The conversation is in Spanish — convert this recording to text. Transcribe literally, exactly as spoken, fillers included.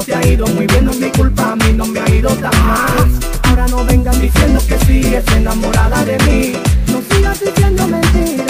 te ha ido muy bien, no es mi culpa, a mí no me ha ido tan mal. Ahora no vengan diciendo que sigues enamorada de mí, no sigas diciendo mentiras.